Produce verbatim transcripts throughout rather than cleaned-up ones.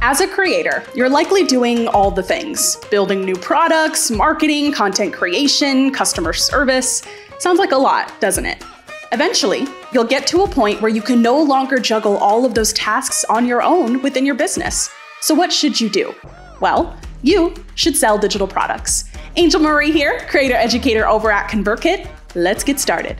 As a creator, you're likely doing all the things: building new products, marketing, content creation, customer service. Sounds like a lot, doesn't it? Eventually, you'll get to a point where you can no longer juggle all of those tasks on your own within your business. So what should you do? Well, you should sell digital products. Angel Marie here, creator educator over at ConvertKit. Let's get started.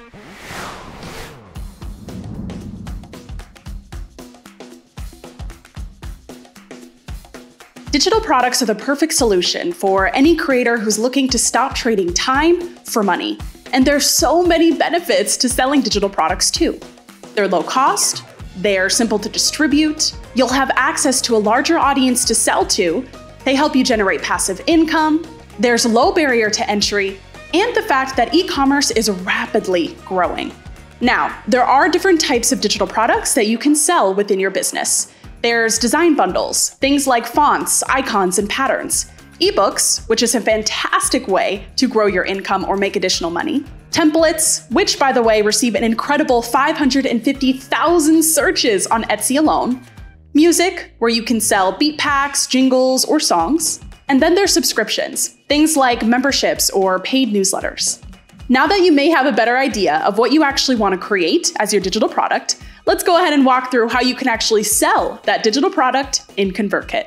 Digital products are the perfect solution for any creator who's looking to stop trading time for money. And there's so many benefits to selling digital products too. They're low cost, they're simple to distribute, you'll have access to a larger audience to sell to, they help you generate passive income, there's low barrier to entry, and the fact that e-commerce is rapidly growing. Now, there are different types of digital products that you can sell within your business. There's design bundles, things like fonts, icons, and patterns. Ebooks, which is a fantastic way to grow your income or make additional money. Templates, which by the way receive an incredible five hundred fifty thousand searches on Etsy alone. Music, where you can sell beat packs, jingles, or songs. And then there's subscriptions, things like memberships or paid newsletters. Now that you may have a better idea of what you actually want to create as your digital product, let's go ahead and walk through how you can actually sell that digital product in ConvertKit.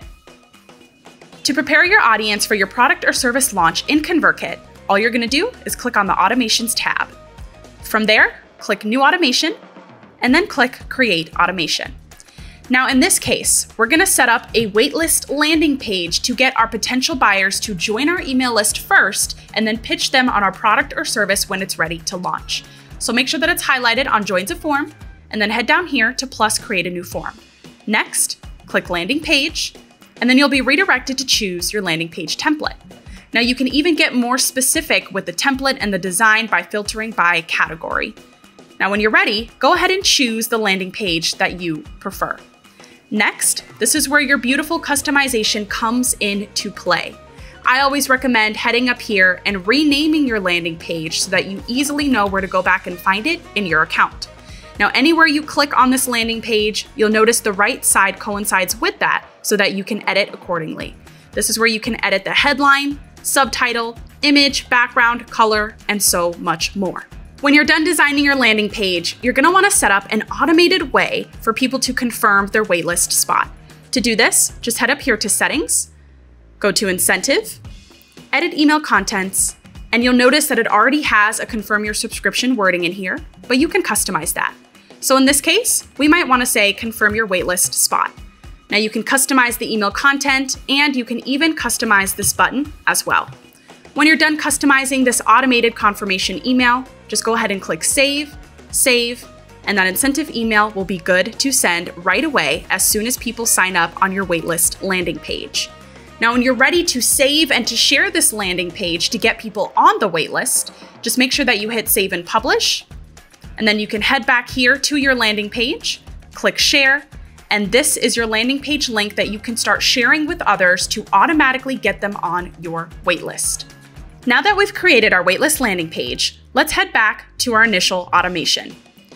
To prepare your audience for your product or service launch in ConvertKit, all you're going to do is click on the Automations tab. From there, click New Automation, and then click Create Automation. Now in this case, we're going to set up a waitlist landing page to get our potential buyers to join our email list first and then pitch them on our product or service when it's ready to launch. So make sure that it's highlighted on Joins a Form, and then head down here to plus create a new form. Next, click landing page, and then you'll be redirected to choose your landing page template. Now you can even get more specific with the template and the design by filtering by category. Now when you're ready, go ahead and choose the landing page that you prefer. Next, this is where your beautiful customization comes into play. I always recommend heading up here and renaming your landing page so that you easily know where to go back and find it in your account. Now, anywhere you click on this landing page, you'll notice the right side coincides with that so that you can edit accordingly. This is where you can edit the headline, subtitle, image, background, color, and so much more. When you're done designing your landing page, you're gonna wanna set up an automated way for people to confirm their waitlist spot. To do this, just head up here to Settings, go to Incentive, Edit Email Contents, and you'll notice that it already has a confirm your subscription wording in here, but you can customize that. So in this case, we might want to say confirm your waitlist spot. Now you can customize the email content, and you can even customize this button as well. When you're done customizing this automated confirmation email, just go ahead and click Save, Save, and that incentive email will be good to send right away as soon as people sign up on your waitlist landing page. Now, when you're ready to save and to share this landing page to get people on the waitlist, just make sure that you hit Save and Publish, and then you can head back here to your landing page, click Share, and this is your landing page link that you can start sharing with others to automatically get them on your waitlist. Now that we've created our waitlist landing page, let's head back to our initial automation.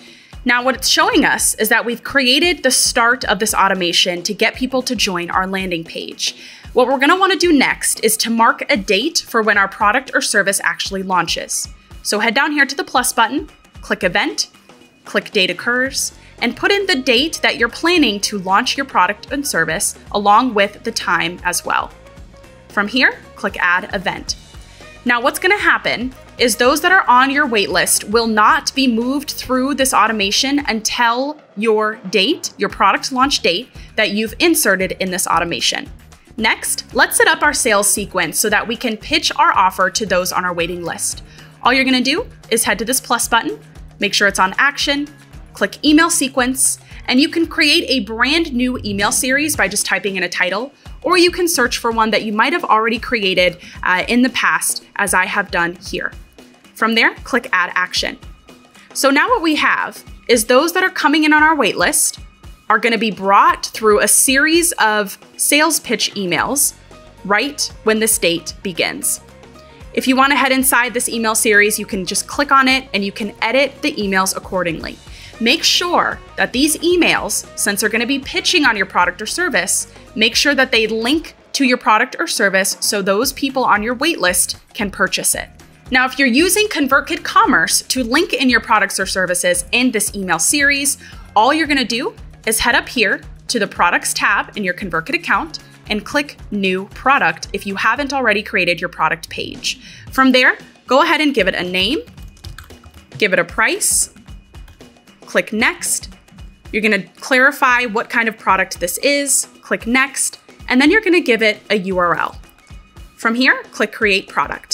Now what it's showing us is that we've created the start of this automation to get people to join our landing page. What we're gonna wanna do next is to mark a date for when our product or service actually launches. So head down here to the plus button, click Event, click Date Occurs, and put in the date that you're planning to launch your product and service along with the time as well. From here, click Add Event. Now what's gonna happen is those that are on your waitlist will not be moved through this automation until your date, your product launch date that you've inserted in this automation. Next, let's set up our sales sequence so that we can pitch our offer to those on our waiting list. All you're gonna do is head to this plus button, make sure it's on Action, click Email Sequence, and you can create a brand new email series by just typing in a title, or you can search for one that you might have already created uh, in the past, as I have done here. From there, click Add Action. So now what we have is those that are coming in on our waitlist are going to be brought through a series of sales pitch emails right when this date begins. If you want to head inside this email series, you can just click on it and you can edit the emails accordingly. make sure that these emails, since they're going to be pitching on your product or service, make sure that they link to your product or service so those people on your waitlist can purchase it. Now, if you're using ConvertKit Commerce to link in your products or services in this email series, all you're going to do is head up here to the Products tab in your ConvertKit account and click New Product if you haven't already created your product page. From there, go ahead and give it a name, give it a price, click Next. You're going to clarify what kind of product this is, click Next, and then you're going to give it a U R L. From here, click Create Product.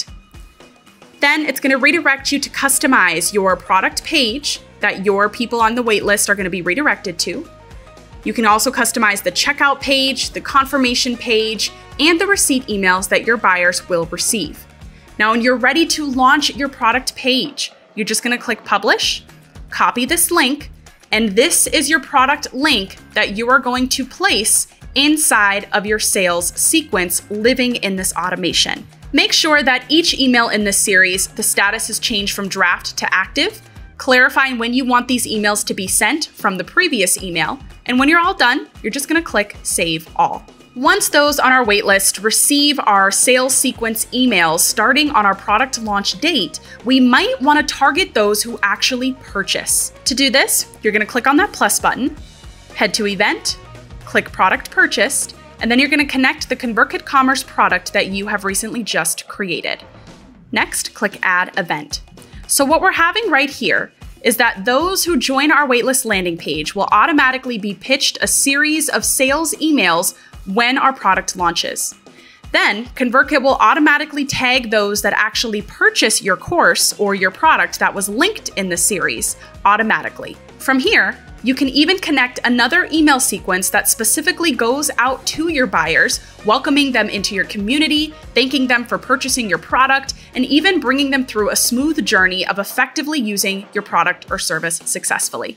Then it's going to redirect you to customize your product page that your people on the waitlist are going to be redirected to. You can also customize the checkout page, the confirmation page, and the receipt emails that your buyers will receive. Now, when you're ready to launch your product page, you're just going to click Publish, copy this link, and this is your product link that you are going to place inside of your sales sequence living in this automation. Make sure that each email in this series, the status is changed from draft to active, clarifying when you want these emails to be sent from the previous email. And when you're all done, you're just gonna click Save All. Once those on our waitlist receive our sales sequence emails starting on our product launch date, we might wanna target those who actually purchase. To do this, you're gonna click on that plus button, head to Event, click Product Purchased, and then you're gonna connect the ConvertKit Commerce product that you have recently just created. Next, click Add Event. So what we're having right here is that those who join our waitlist landing page will automatically be pitched a series of sales emails when our product launches. Then ConvertKit will automatically tag those that actually purchase your course or your product that was linked in the series automatically. From here, you can even connect another email sequence that specifically goes out to your buyers, welcoming them into your community, thanking them for purchasing your product, and even bringing them through a smooth journey of effectively using your product or service successfully.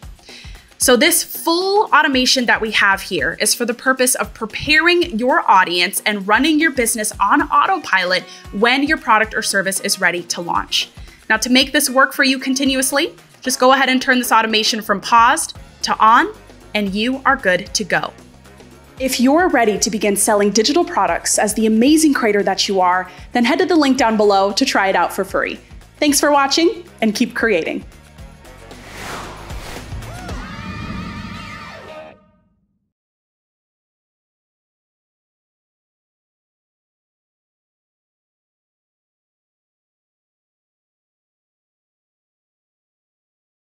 So this full automation that we have here is for the purpose of preparing your audience and running your business on autopilot when your product or service is ready to launch. Now, to make this work for you continuously, just go ahead and turn this automation from paused to on, and you are good to go. If you're ready to begin selling digital products as the amazing creator that you are, then head to the link down below to try it out for free. Thanks for watching, and keep creating.